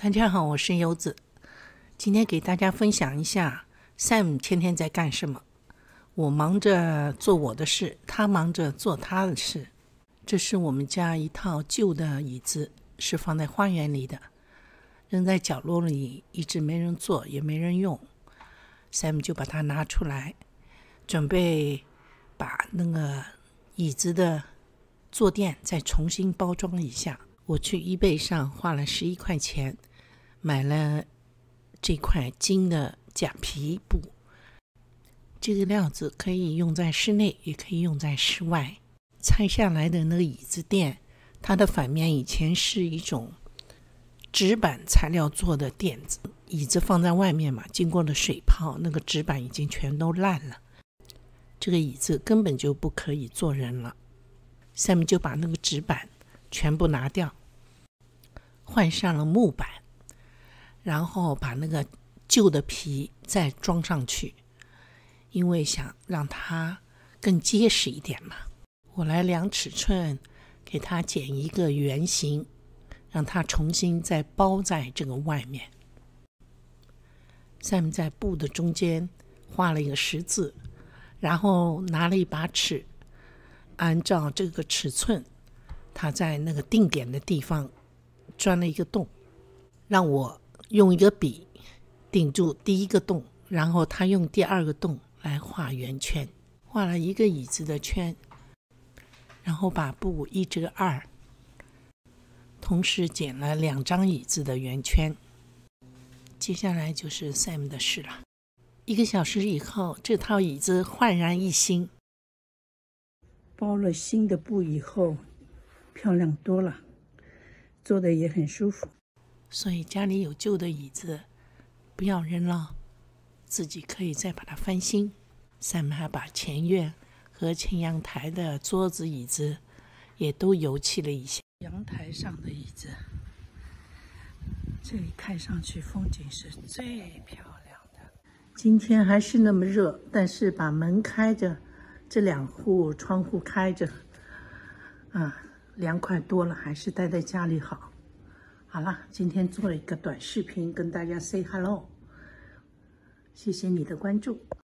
大家好，我是柚子。今天给大家分享一下 Sam 天天在干什么。我忙着做我的事，他忙着做他的事。这是我们家一套旧的椅子，是放在花园里的，扔在角落里，一直没人坐也没人用。Sam 就把它拿出来，准备把那个椅子的坐垫再重新包装一下。我去eBay上花了11块钱买了这块金的假皮布，这个料子可以用在室内也可以用在室外。拆下来的那个椅子垫，它的反面以前是一种纸板材料做的垫子，椅子放在外面嘛，经过了水泡，那个纸板已经全都烂了，这个椅子根本就不可以坐人了。Sam 就把那个纸板全部拿掉，换上了木板，然后把那个旧的皮再装上去，因为想让它更结实一点嘛。我来量尺寸，给它剪一个圆形，让它重新再包在这个外面。Sam 在布的中间画了一个十字，然后拿了一把尺，按照这个尺寸，他在那个定点的地方钻了一个洞，让我用一个笔顶住第一个洞，然后他用第二个洞来画圆圈，画了一个椅子的圈，然后把布1折2，同时剪了2张椅子的圆圈。接下来就是 Sam 的事了。1个小时以后，这套椅子焕然一新，包了新的布以后漂亮多了，坐的也很舒服。所以家里有旧的椅子不要扔了，自己可以再把它翻新。Sam 还把前院和前阳台的桌子椅子也都油漆了一下。阳台上的椅子，这里看上去风景是最漂亮的。今天还是那么热，但是把门开着，这2户窗户开着凉快多了，还是待在家里好。好了，今天做了一个短视频跟大家 say hello， 谢谢你的关注。